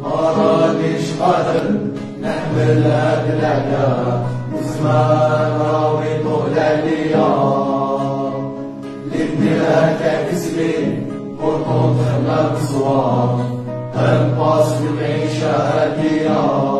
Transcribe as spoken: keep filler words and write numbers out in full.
مرانيش قادر نحملها بالعدا وزمان راوي طول عليا اللي نديرها كاسمي وكونتر لا بصوار هنباص بالعيشة هادية